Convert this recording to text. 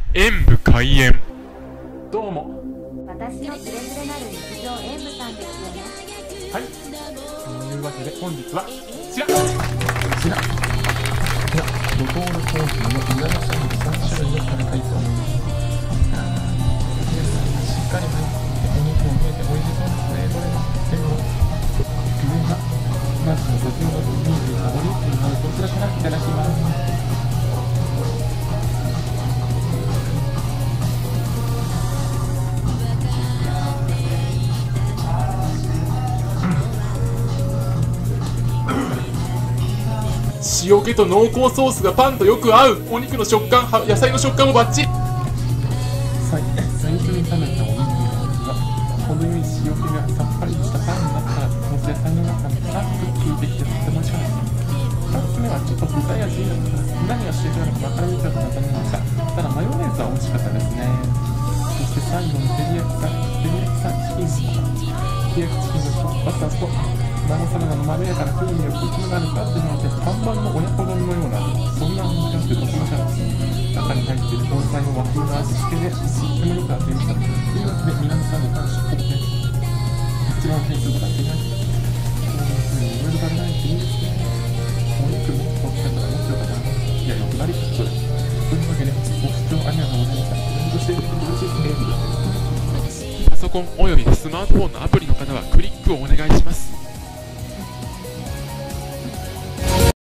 演武開演。 どうも。 私のつれづれなる日常演武さんですよね。 はい。というわけで本日はこちら。では、ドトールコーヒーの岩屋さんに3種類を食べたいと思います。皆さんがしっかり入ってお肉も見えて美味しそうですね。どれも。でも、上がまず先ほど見えていたオリーブのこちらからいただきます。塩気と濃厚ソースがパンとよく合う。お肉の食感、野菜の食感もバッチリ。最初に食べたお肉は程よい塩気がさっぱりとしたパンの中から野菜の中にさっと効いてきてとても美味しかったです。2つ目はちょっと具材味何がしているのか分からなかったと思いました。ただマヨネーズは美味しかったですね。そして最後に照り焼きチキンのバターと生サラダのまろやかな風味を口の中にパッと入れて看板の親子丼のようなそんな味がしてとても美味しかったです。中に入っている根菜の和風の味付けでとてもよく合っていました。というわけで皆さんに関してここで一番点数が出ないこういう風にいろいろ食べないといいですね。お肉もとってたらもっとよかったな。いや、よくなりそれ。というわけでご視聴ありがとうございました。コメントしていただき嬉しいです。 パソコンおよびスマートフォンのアプリの方はクリックをお願いします。